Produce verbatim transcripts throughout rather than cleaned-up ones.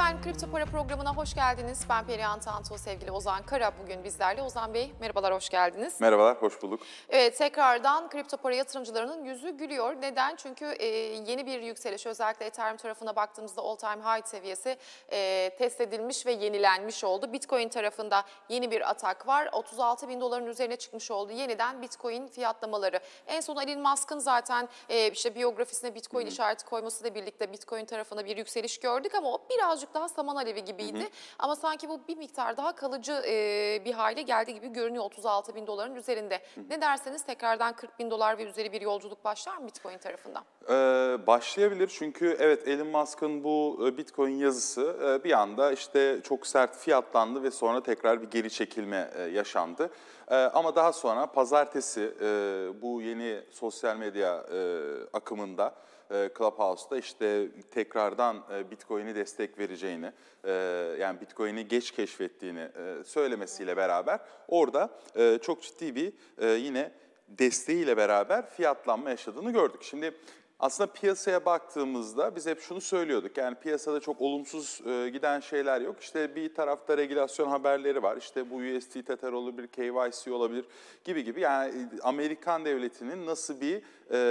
Efendim Kripto Para programına hoş geldiniz. Ben Perihan Tanto, sevgili Ozan Kara bugün bizlerle. Ozan Bey merhabalar, hoş geldiniz. Merhabalar, hoş bulduk. Evet, tekrardan kripto para yatırımcılarının yüzü gülüyor. Neden? Çünkü e, yeni bir yükseliş, özellikle Ethereum tarafına baktığımızda all time high seviyesi e, test edilmiş ve yenilenmiş oldu. Bitcoin tarafında yeni bir atak var. otuz altı bin doların üzerine çıkmış oldu yeniden Bitcoin fiyatlamaları. En son Elon Musk'ın zaten e, işte biyografisine Bitcoin Hı-hı. işareti koymasıyla birlikte Bitcoin tarafında bir yükseliş gördük ama o birazcık daha saman alevi gibiydi. Hı hı. Ama sanki bu bir miktar daha kalıcı e, bir hale geldi gibi görünüyor otuz altı bin doların üzerinde. Hı hı. Ne derseniz tekrardan kırk bin dolar ve üzeri bir yolculuk başlar mı Bitcoin tarafından? Ee, başlayabilir çünkü evet, Elon Musk'ın bu Bitcoin yazısı bir anda işte çok sert fiyatlandı ve sonra tekrar bir geri çekilme yaşandı. Ee, ama daha sonra pazartesi e, bu yeni sosyal medya e, akımında Clubhouse'da işte tekrardan Bitcoin'i destek vereceğini, yani Bitcoin'i geç keşfettiğini söylemesiyle beraber orada çok ciddi bir yine desteğiyle beraber fiyatlanma yaşadığını gördük. Şimdi aslında piyasaya baktığımızda biz hep şunu söylüyorduk. Yani piyasada çok olumsuz giden şeyler yok. İşte bir tarafta regülasyon haberleri var. İşte bu U S D Tether olabilir, K Y C olabilir gibi gibi. Yani Amerikan devletinin nasıl bir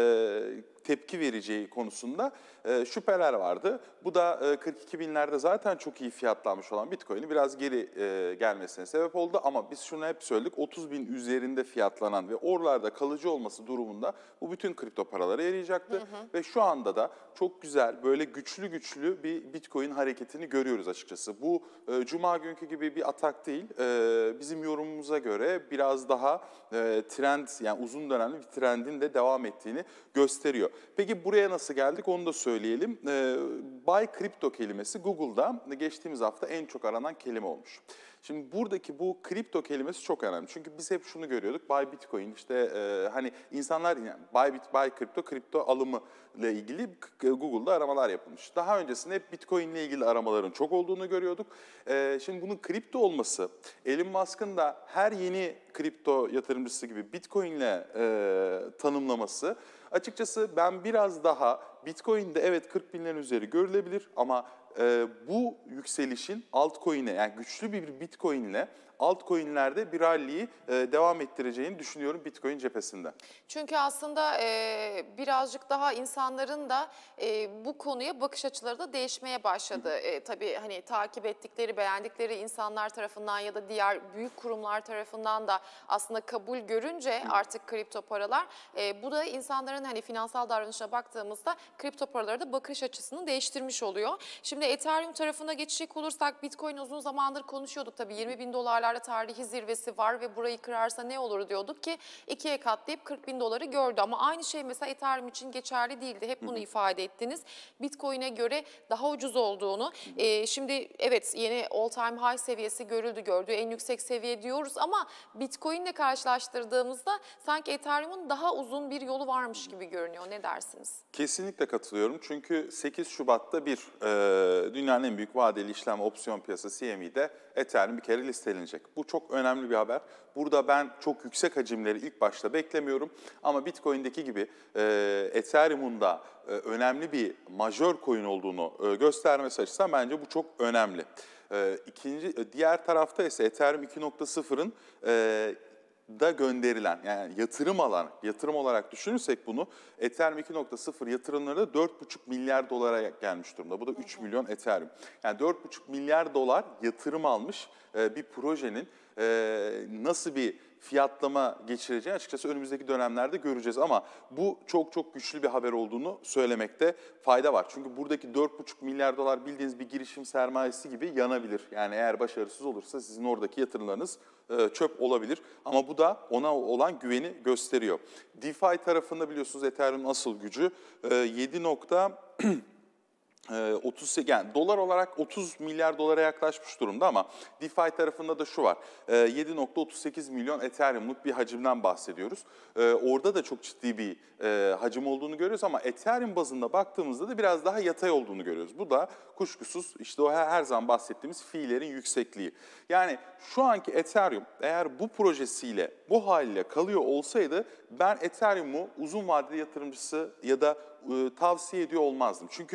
e, tepki vereceği konusunda e, şüpheler vardı. Bu da e, kırk iki binlerde zaten çok iyi fiyatlanmış olan Bitcoin'i biraz geri e, gelmesine sebep oldu. Ama biz şunu hep söyledik, otuz bin üzerinde fiyatlanan ve oralarda kalıcı olması durumunda bu bütün kripto paralara yarayacaktı. Hı hı. Ve şu anda da çok güzel, böyle güçlü güçlü bir Bitcoin hareketini görüyoruz açıkçası. Bu e, Cuma günkü gibi bir atak değil, e, bizim yorumumuza göre biraz daha e, trend, yani uzun dönemli bir trendin de devam ettiğini gösteriyor. Peki buraya nasıl geldik onu da söyleyelim. E, Buy Crypto kelimesi Google'da geçtiğimiz hafta en çok aranan kelime olmuş. Şimdi buradaki bu kripto kelimesi çok önemli. Çünkü biz hep şunu görüyorduk. Buy Bitcoin, işte e, hani insanlar yani buy, bit, buy kripto, kripto alımı ile ilgili Google'da aramalar yapılmış. Daha öncesinde hep Bitcoin ile ilgili aramaların çok olduğunu görüyorduk. E, şimdi bunun kripto olması, Elon Musk'ın da her yeni kripto yatırımcısı gibi Bitcoin ile e, tanımlaması, açıkçası ben biraz daha Bitcoin'de evet kırk binlerin üzeri görülebilir ama e, bu yükselişin altcoin'e, yani güçlü bir Bitcoin ile altcoin'lerde bir rally'yi e, devam ettireceğini düşünüyorum Bitcoin cephesinde. Çünkü aslında e, birazcık daha insanların da e, bu konuya bakış açıları da değişmeye başladı. E, tabii hani takip ettikleri, beğendikleri insanlar tarafından ya da diğer büyük kurumlar tarafından da aslında kabul görünce artık kripto paralar, e, bu da insanların hani finansal davranışa baktığımızda kripto paralara da bakış açısını değiştirmiş oluyor. Şimdi Ethereum tarafına geçecek olursak, Bitcoin uzun zamandır konuşuyorduk tabii, yirmi bin dolarlarda tarihi zirvesi var ve burayı kırarsa ne olur diyorduk ki ikiye katlayıp kırk bin doları gördü. Ama aynı şey mesela Ethereum için geçerli değildi. Hep bunu Hı-hı. ifade ettiniz. Bitcoin'e göre daha ucuz olduğunu. Ee, şimdi evet, yeni all time high seviyesi görüldü, gördüğü en yüksek seviye diyoruz ama Bitcoin'le karşılaştırdığımızda sanki Ethereum'un daha uzun bir yolu varmış gibi görünüyor. Ne dersiniz? Kesinlikle katılıyorum. Çünkü sekiz Şubat'ta bir e, dünyanın en büyük vadeli işlem opsiyon piyasası C M E'de Ethereum bir kere listelenecek. Bu çok önemli bir haber. Burada ben çok yüksek hacimleri ilk başta beklemiyorum. Ama Bitcoin'deki gibi e, Ethereum'un da e, önemli bir majör coin olduğunu e, göstermesi açısından bence bu çok önemli. E, ikinci, diğer tarafta ise Ethereum iki nokta sıfırın E, da gönderilen, yani yatırım alan, yatırım olarak düşünürsek bunu, Ethereum iki nokta sıfır yatırımları da dört buçuk milyar dolara gelmiş durumda. Bu da üç milyon Ethereum. Yani dört buçuk milyar dolar yatırım almış bir projenin nasıl bir fiyatlama geçireceğini açıkçası önümüzdeki dönemlerde göreceğiz. Ama bu çok çok güçlü bir haber olduğunu söylemekte fayda var. Çünkü buradaki dört buçuk milyar dolar bildiğiniz bir girişim sermayesi gibi yanabilir. Yani eğer başarısız olursa sizin oradaki yatırımlarınız çöp olabilir. Ama bu da ona olan güveni gösteriyor. DeFi tarafında biliyorsunuz Ethereum'un asıl gücü yedi nokta otuz sekiz, yani dolar olarak otuz milyar dolara yaklaşmış durumda ama DeFi tarafında da şu var. yedi nokta otuz sekiz milyon Ethereum'luk bir hacimden bahsediyoruz. Orada da çok ciddi bir hacim olduğunu görüyoruz ama Ethereum bazında baktığımızda da biraz daha yatay olduğunu görüyoruz. Bu da kuşkusuz işte o her zaman bahsettiğimiz fiillerin yüksekliği. Yani şu anki Ethereum eğer bu projesiyle, bu haliyle kalıyor olsaydı ben Ethereum'u uzun vadeli yatırımcısı ya da tavsiye ediyor olmazdım. Çünkü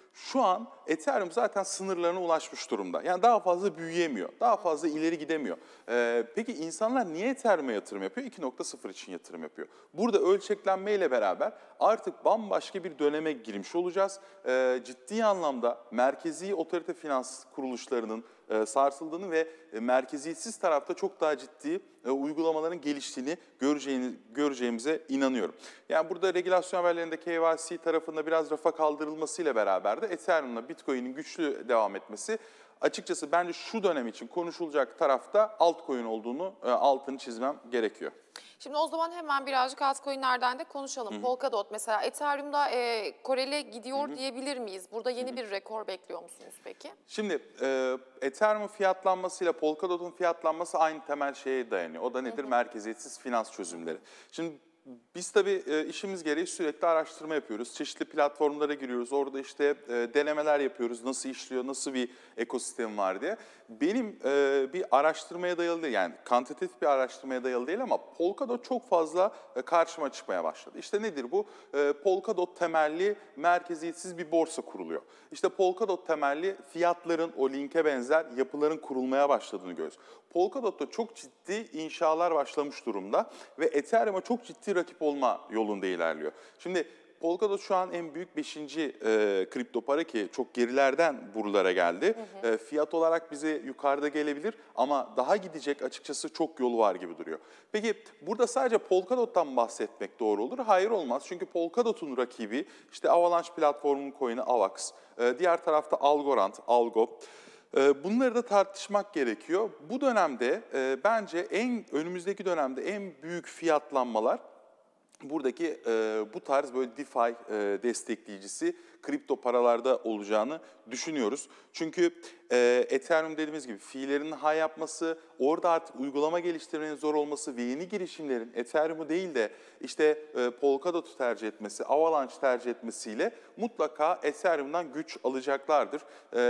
Şu an Ethereum zaten sınırlarına ulaşmış durumda. Yani daha fazla büyüyemiyor, daha fazla ileri gidemiyor. Ee, peki insanlar niye Ethereum'a yatırım yapıyor? iki nokta sıfır için yatırım yapıyor. Burada ölçeklenmeyle beraber artık bambaşka bir döneme girmiş olacağız. Ee, ciddi anlamda merkezi otorite finans kuruluşlarının e, sarsıldığını ve e, merkeziyetsiz tarafta çok daha ciddi e, uygulamaların geliştiğini göreceğini, göreceğimize inanıyorum. Yani burada regülasyon haberlerinde K Y C tarafında biraz rafa kaldırılmasıyla beraber de Ethereum'la Bitcoin'in güçlü devam etmesi açıkçası bence şu dönem için konuşulacak tarafta altcoin olduğunu e, altını çizmem gerekiyor. Şimdi o zaman hemen birazcık altcoin'lerden de konuşalım. Hı-hı. Polkadot mesela Ethereum'da e, Koreli gidiyor Hı-hı. diyebilir miyiz? Burada yeni Hı-hı. bir rekor bekliyor musunuz peki? Şimdi e, Ethereum'un fiyatlanmasıyla Polkadot'un fiyatlanması aynı temel şeye dayanıyor. O da nedir? Hı-hı. Merkeziyetsiz finans çözümleri. Şimdi biz tabii e, işimiz gereği sürekli araştırma yapıyoruz. Çeşitli platformlara giriyoruz. Orada işte e, denemeler yapıyoruz. Nasıl işliyor, nasıl bir ekosistem var diye. Benim e, bir araştırmaya dayalı değil, yani kantitatif bir araştırmaya dayalı değil ama Polkadot çok fazla e, karşıma çıkmaya başladı. İşte nedir bu? E, Polkadot temelli merkeziyetsiz bir borsa kuruluyor. İşte Polkadot temelli fiyatların, o linke benzer yapıların kurulmaya başladığını görüyoruz. Polkadot'ta çok ciddi inşalar başlamış durumda ve Ethereum'a çok ciddi rakip olma yolunda ilerliyor. Şimdi Polkadot şu an en büyük beşinci e, kripto para ki çok gerilerden buralara geldi. Hı hı. E, fiyat olarak bize yukarıda gelebilir ama daha gidecek açıkçası çok yolu var gibi duruyor. Peki burada sadece Polkadot'tan bahsetmek doğru olur? Hayır, olmaz. Çünkü Polkadot'un rakibi işte Avalanche platformunun coin'i Avax, e, diğer tarafta Algorand, Algo. Bunları da tartışmak gerekiyor. Bu dönemde e, bence en önümüzdeki dönemde en büyük fiyatlanmalar buradaki e, bu tarz böyle DeFi e, destekleyicisi kripto paralarda olacağını düşünüyoruz. Çünkü e, Ethereum dediğimiz gibi fiillerin high yapması, orada artık uygulama geliştirmenin zor olması ve yeni girişimlerin Ethereum'u değil de işte e, Polkadot'u tercih etmesi, Avalanche tercih etmesiyle mutlaka Ethereum'dan güç alacaklardır.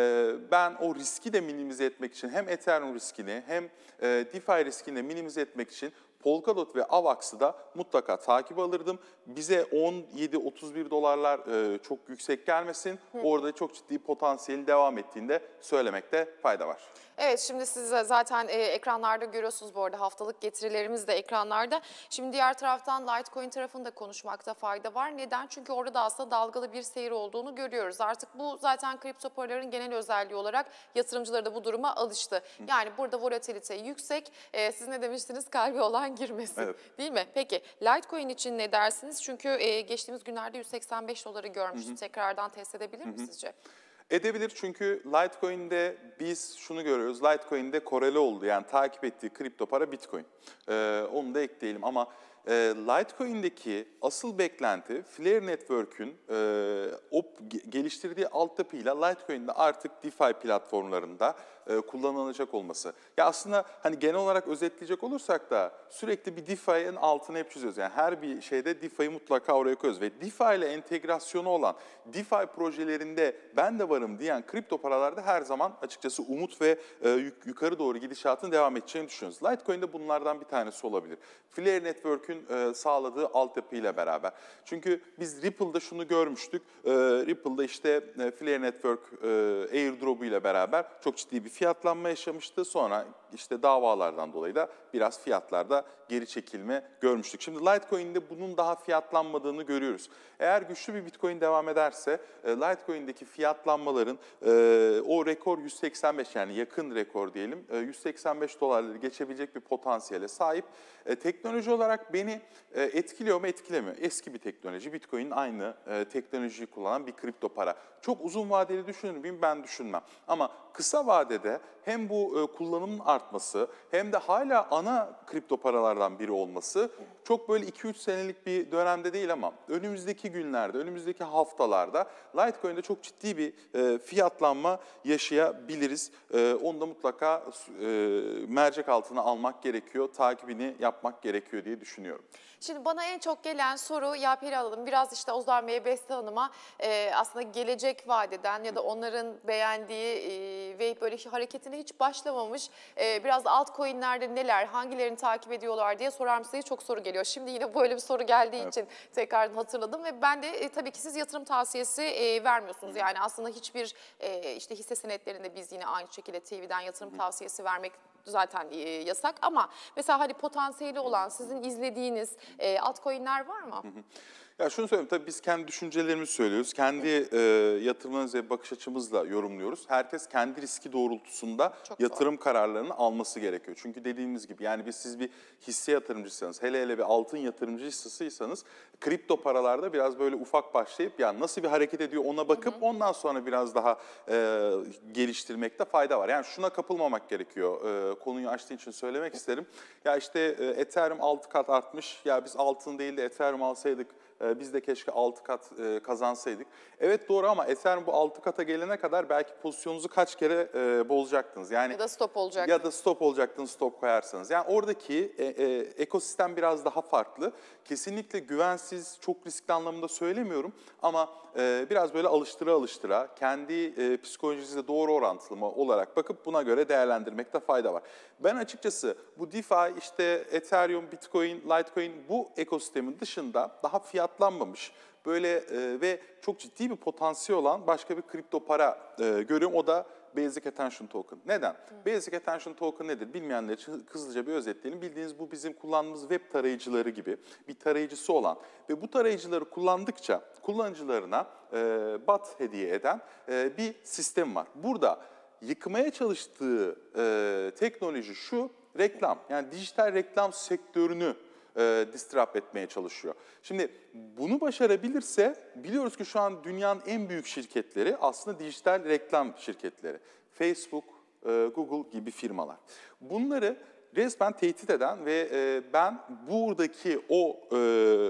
E, ben o riski de minimize etmek için hem Ethereum riskini hem e, DeFi riskini de minimize etmek için Polkadot ve Avax'ı da mutlaka takip alırdım. Bize on yedi otuz bir dolarlar e, çok yüksek gelmesin. Hı. Orada çok ciddi potansiyelin devam ettiğinde söylemekte fayda var. Evet, şimdi siz de zaten e, ekranlarda görüyorsunuz, bu arada haftalık getirilerimiz de ekranlarda. Şimdi diğer taraftan Litecoin tarafında konuşmakta fayda var. Neden? Çünkü orada da aslında dalgalı bir seyir olduğunu görüyoruz. Artık bu zaten kripto paraların genel özelliği olarak yatırımcıları da bu duruma alıştı. Hı. Yani burada volatilite yüksek. E, siz ne demiştiniz? Kalbi olan girmesin. Evet. Değil mi? Peki Litecoin için ne dersiniz? Çünkü e, geçtiğimiz günlerde yüz seksen beş doları görmüştü. Hı hı. Tekrardan test edebilir mi Hı hı. sizce? Edebilir, çünkü Litecoin'de biz şunu görüyoruz. Litecoin'de koreli oldu, yani takip ettiği kripto para Bitcoin. Ee, onu da ekleyelim ama e, Litecoin'deki asıl beklenti Flare Network'ün e, o geliştirdiği altyapıyla Litecoin'de artık DeFi platformlarında e, kullanılacak olması. Ya aslında hani genel olarak özetleyecek olursak da sürekli bir DeFi'nin altını hep çiziyoruz. Yani her bir şeyde DeFi'yi mutlaka oraya koyuyoruz ve DeFi ile entegrasyonu olan DeFi projelerinde ben de varım diyen kripto paralarda her zaman açıkçası umut ve e, yukarı doğru gidişatın devam edeceğini düşünüyoruz. Litecoin de bunlardan bir tanesi olabilir. Flare Network'ün e, sağladığı altyapıyla beraber. Çünkü biz Ripple'da şunu görmüştük. E, Ripple'da işte e, Flare Network e, airdrop'u ile beraber çok ciddi bir fiyatlanma yaşamıştı. Sonra işte davalardan dolayı da biraz fiyatlarda geri çekilme görmüştük. Şimdi Litecoin'de bunun daha fiyatlanmadığını görüyoruz. Eğer güçlü bir Bitcoin devam ederse e, Litecoin'deki fiyatlanmaların e, o rekor yüz seksen beş, yani yakın rekor diyelim, e, yüz seksen beş dolarları geçebilecek bir potansiyele sahip. E, teknoloji olarak beni e, etkiliyor mu? Etkilemiyor. Eski bir teknoloji. Bitcoin'in aynı e, teknolojiyi kullanan bir kripto para. Çok uzun vadeli düşünür müyüm? Ben düşünmem. Ama kısa vadede hem bu e, kullanımın artması hem de hala ana kripto paralardan biri olması çok böyle iki üç senelik bir dönemde değil ama önümüzdeki günlerde, önümüzdeki haftalarda Litecoin'de çok ciddi bir e, fiyatlanma yaşayabiliriz. E, onu da mutlaka e, mercek altına almak gerekiyor, takibini yapmak gerekiyor diye düşünüyorum. Şimdi bana en çok gelen soru, Yaperi alalım, biraz işte Ozan Bey'e, Beste Hanım'a e, aslında gelecek vadeden ya da onların beğendiği e, ve böyle hareketine hiç başlamamış. E, biraz altcoin'lerde neler, hangilerini takip ediyorlar diye sorar mısınız? Çok soru geliyor. Şimdi yine böyle bir soru geldiği Evet. için tekrardan hatırladım ve ben de e, tabii ki siz yatırım tavsiyesi e, vermiyorsunuz. Yani aslında hiçbir e, işte hisse senetlerinde biz yine aynı şekilde T V'den yatırım tavsiyesi vermek zaten e, yasak ama mesela hani potansiyeli olan sizin izlediğiniz e, altcoin'ler var mı? Ya şunu söyleyeyim, tabii biz kendi düşüncelerimizi söylüyoruz. Kendi e, yatırımlarımızı ve bakış açımızla yorumluyoruz. Herkes kendi riski doğrultusunda Çok yatırım kararlarını alması gerekiyor. Çünkü dediğimiz gibi yani biz siz bir hisse yatırımcısıysanız, hele hele bir altın yatırımcısıysanız kripto paralarda biraz böyle ufak başlayıp yani nasıl bir hareket ediyor ona bakıp hı hı. ondan sonra biraz daha e, geliştirmekte fayda var. Yani şuna kapılmamak gerekiyor. E, konuyu açtığın için söylemek isterim. Ya işte e, Ethereum altı kat artmış. Ya biz altın değil de Ethereum alsaydık biz de keşke altı kat kazansaydık. Evet doğru ama Ethereum bu altı kata gelene kadar belki pozisyonunuzu kaç kere bozacaktınız. Yani Ya da stop olacak. Ya da stop olacaktınız, stop koyarsanız. Yani oradaki e, e, ekosistem biraz daha farklı. Kesinlikle güvensiz, çok riskli anlamında söylemiyorum ama e, biraz böyle alıştıra alıştıra, kendi e, psikolojinizle doğru orantılı mı olarak bakıp buna göre değerlendirmekte fayda var. Ben açıkçası bu DeFi, işte Ethereum, Bitcoin, Litecoin bu ekosistemin dışında daha fiyatlanmamış, böyle e, ve çok ciddi bir potansiyel olan başka bir kripto para e, görüyorum. O da Basic Attention Token. Neden? Hı. Basic Attention Token nedir? Bilmeyenler için hızlıca bir özetleyelim. Bildiğiniz bu bizim kullandığımız web tarayıcıları gibi bir tarayıcısı olan ve bu tarayıcıları kullandıkça kullanıcılarına e, bot hediye eden e, bir sistem var. Burada yıkmaya çalıştığı e, teknoloji şu, reklam. Yani dijital reklam sektörünü e, disrupt etmeye çalışıyor. Şimdi bunu başarabilirse biliyoruz ki şu an dünyanın en büyük şirketleri aslında dijital reklam şirketleri. Facebook, e, Google gibi firmalar. Bunları resmen tehdit eden ve e, ben buradaki o e,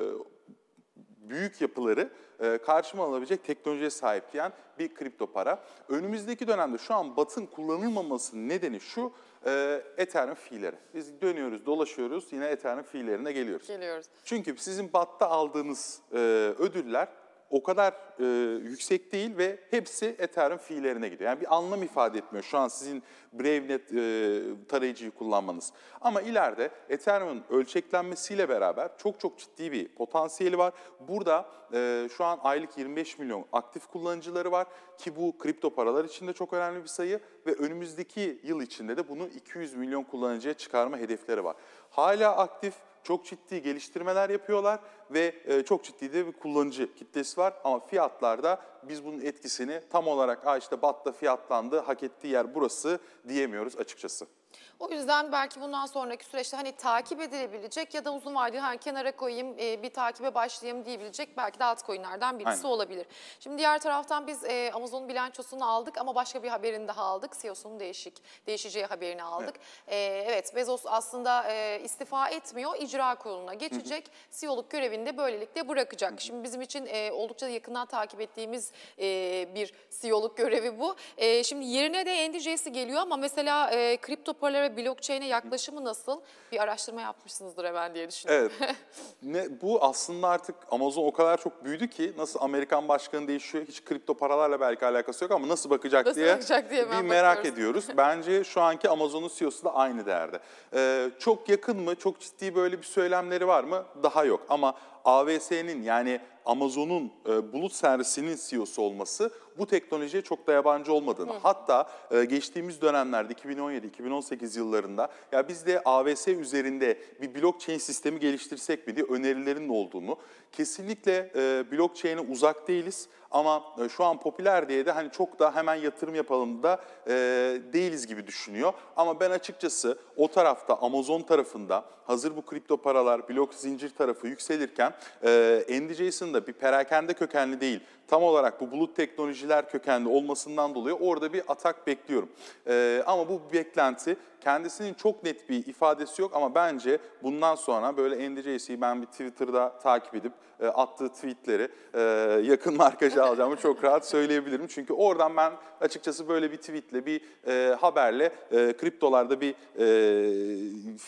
büyük yapıları e, karşıma alabilecek teknolojiye sahip diyen bir kripto para. Önümüzdeki dönemde şu an batın kullanılmamasının nedeni şu, e, Ethereum fiilleri. Biz dönüyoruz, dolaşıyoruz, yine Ethereum fiillerine geliyoruz. Geliyoruz. Çünkü sizin batta aldığınız e, ödüller o kadar e, yüksek değil ve hepsi Ethereum fiillerine gidiyor. Yani bir anlam ifade etmiyor şu an sizin BraveNet e, tarayıcıyı kullanmanız. Ama ileride Ethereum'un ölçeklenmesiyle beraber çok çok ciddi bir potansiyeli var. Burada e, şu an aylık yirmi beş milyon aktif kullanıcıları var ki bu kripto paralar için de çok önemli bir sayı ve önümüzdeki yıl içinde de bunu iki yüz milyon kullanıcıya çıkarma hedefleri var. Hala aktif. Çok ciddi geliştirmeler yapıyorlar ve çok ciddi de bir kullanıcı kitlesi var. Ama fiyatlarda biz bunun etkisini tam olarak "Aa işte batta fiyatlandı, hak ettiği yer burası" diyemiyoruz açıkçası. O yüzden belki bundan sonraki süreçte hani takip edilebilecek ya da uzun vadeli hani kenara koyayım e, bir takibe başlayayım diyebilecek belki de altcoin'lerden birisi Aynen. olabilir. Şimdi diğer taraftan biz e, Amazon'un bilançosunu aldık ama başka bir haberini daha aldık. C E O'sunun değişik, değişeceği haberini aldık. Evet, e, evet Bezos aslında e, istifa etmiyor, icra kuruluna geçecek. Hı hı. C E O'luk görevini de böylelikle bırakacak. Hı hı. Şimdi bizim için e, oldukça yakından takip ettiğimiz e, bir C E O'luk görevi bu. E, şimdi yerine de N D J'si geliyor ama mesela e, kripto paralara blockchain'e yaklaşımı nasıl? Bir araştırma yapmışsınızdır hemen diye düşünüyorum. Evet. Ne, bu aslında artık Amazon o kadar çok büyüdü ki nasıl Amerikan başkanı değişiyor, hiç kripto paralarla belki alakası yok ama nasıl bakacak nasıl diye, bakacak diye bir merak bakıyoruz. ediyoruz. Bence şu anki Amazon'un C E O'su da aynı değerde. Ee, çok yakın mı, çok ciddi böyle bir söylemleri var mı? Daha yok ama A W S'nin yani Amazon'un e, bulut servisinin C E O'su olması bu teknolojiye çok da yabancı olmadığını, Hı. hatta e, geçtiğimiz dönemlerde iki bin on yedi iki bin on sekiz yıllarında ya biz de A W S üzerinde bir blockchain sistemi geliştirsek mi diye önerilerin olduğunu, kesinlikle e, blockchain'e uzak değiliz ama e, şu an popüler diye de hani çok da hemen yatırım yapalım da e, değiliz gibi düşünüyor. Ama ben açıkçası o tarafta Amazon tarafında hazır bu kripto paralar, blok zincir tarafı yükselirken e, N D J'sinin de bir perakende kökenli değil, tam olarak bu bulut teknolojiler kökenli olmasından dolayı orada bir atak bekliyorum. Ee, ama bu beklenti kendisinin çok net bir ifadesi yok ama bence bundan sonra böyle N D J'si ben bir Twitter'da takip edip e, attığı tweetleri e, yakın markajı alacağımı çok rahat söyleyebilirim. Çünkü oradan ben açıkçası böyle bir tweetle, bir e, haberle e, kriptolarda bir e,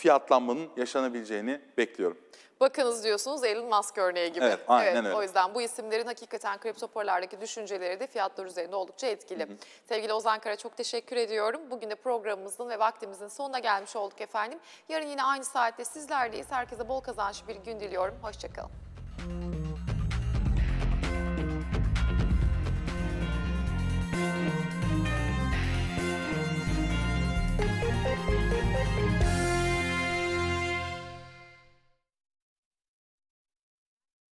fiyatlanmanın yaşanabileceğini bekliyorum. Bakınız diyorsunuz Elon Musk örneği gibi. Evet, aynen öyle. O yüzden bu isimlerin hakikaten kripto paralardaki düşünceleri de fiyatlar üzerinde oldukça etkili. Hı hı. Sevgili Ozan Kara, çok teşekkür ediyorum. Bugün de programımızın ve vaktimizin sonuna gelmiş olduk efendim. Yarın yine aynı saatte sizlerleyiz. Herkese bol kazançlı bir gün diliyorum. Hoşçakalın.